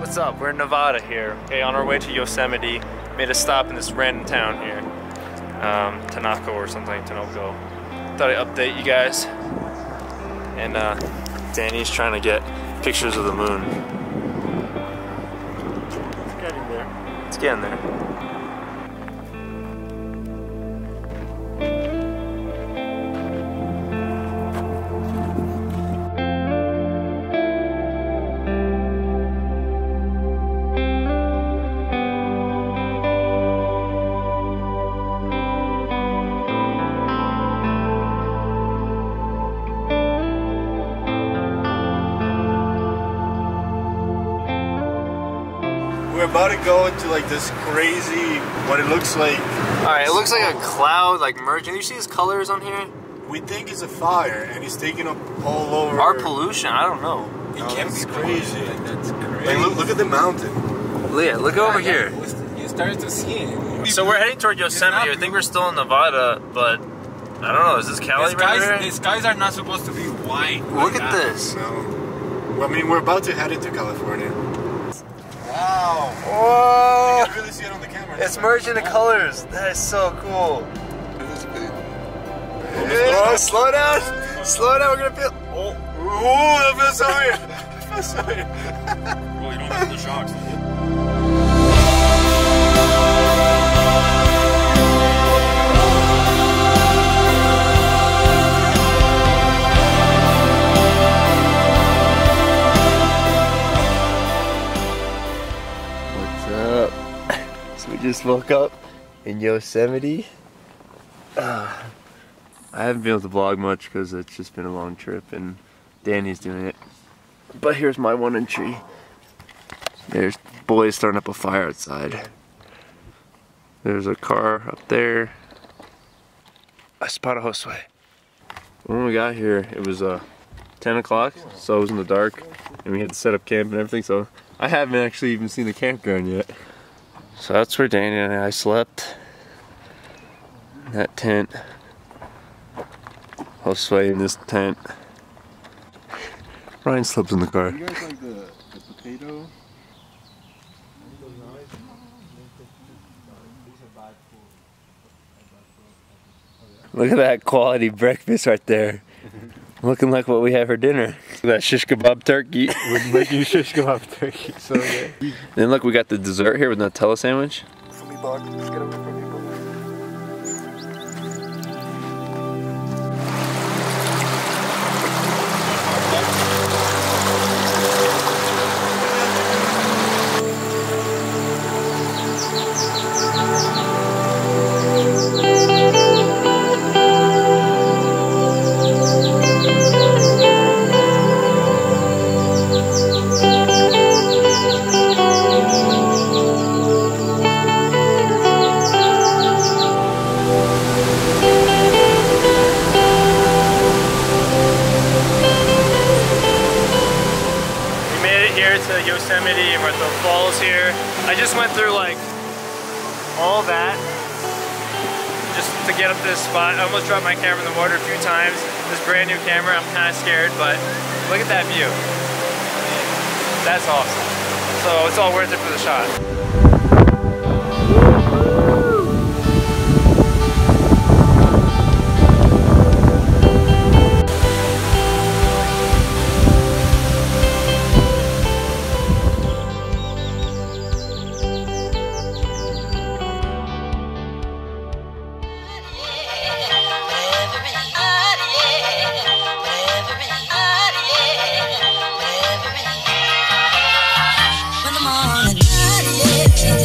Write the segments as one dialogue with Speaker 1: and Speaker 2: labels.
Speaker 1: What's up? We're in Nevada here. Okay, on our way to Yosemite. Made a stop in this random town here. Tanako or something, Tanoko. Thought I'd update you guys. And Danny's trying to get pictures of the moon. It's getting there. It's getting there.
Speaker 2: We're about to go into like this crazy, what it looks like.
Speaker 1: Alright, it looks like a cloud like merging. You see his colors on here?
Speaker 2: We think it's a fire and it's taking up all over.
Speaker 1: Our pollution, I don't know.
Speaker 2: It can't be crazy.
Speaker 3: Like, that's crazy.
Speaker 2: Like, look at the mountain.
Speaker 1: Yeah, look over here.
Speaker 3: You started to see it.
Speaker 1: So we're heading toward Yosemite. I think we're still in Nevada, but I don't know. Is this Cali right here?
Speaker 3: The skies are not supposed to be white.
Speaker 1: Look at this.
Speaker 2: No. Well, I mean, we're about to head into California. Wow.
Speaker 1: Whoa!
Speaker 2: You can really see it on the camera.
Speaker 1: It's merging the colors. That is so cool.
Speaker 2: Oh,
Speaker 1: Slow down. Slow down. We're going to feel.
Speaker 2: Oh, that feels so weird. That feels so weird.
Speaker 3: Well, you don't have the shocks.
Speaker 1: We just woke up in Yosemite. I haven't been able to vlog much because it's just been a long trip and Danny's doing it. But here's my one entry. There's boys starting up a fire outside. There's a car up there. I spot a Josue. When we got here, it was 10 o'clock, so it was in the dark and we had to set up camp and everything, so I haven't actually even seen the campground yet. So that's where Danny and I slept. That tent. Josue in this tent. Ryan slept in the car.
Speaker 2: You guys like the potato?
Speaker 1: Look at that quality breakfast right there. Looking like what we have for dinner. Look at that shish kebab turkey.
Speaker 2: We're making shish kebab turkey, so good.
Speaker 1: Then look, we got the dessert here with Nutella sandwich.
Speaker 2: Let's get away from people.
Speaker 1: To Yosemite and we're at the falls here. I just went through like all that just to get up to this spot. I almost dropped my camera in the water a few times. This brand new camera, I'm kind of scared, but look at that view. That's awesome. So it's all worth it for the shot.
Speaker 4: When the morning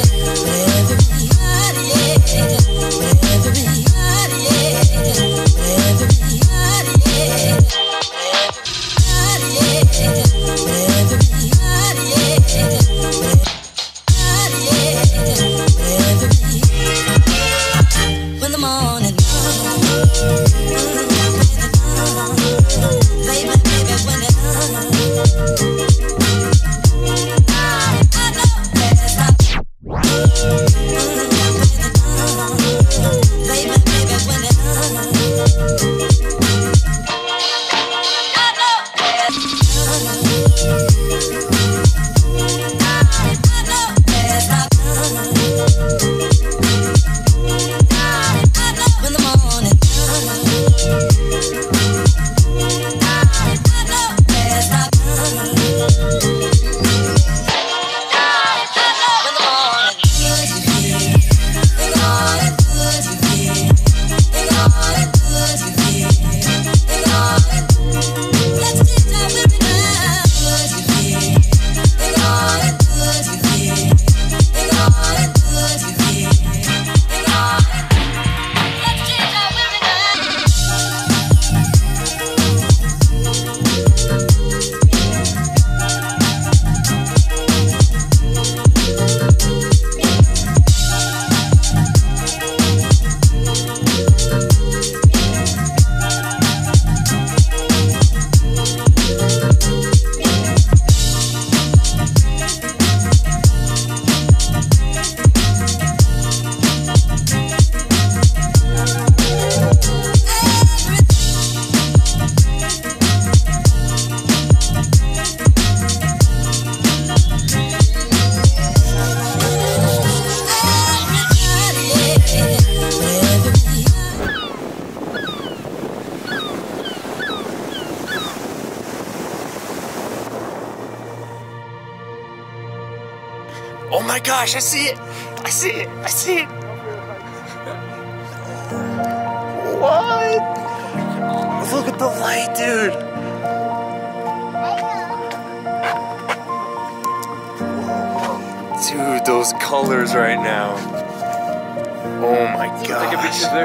Speaker 1: Oh my gosh, I see it! I see it! I see it! What? Look at the light, dude! Dude, those colors right now. Oh my gosh.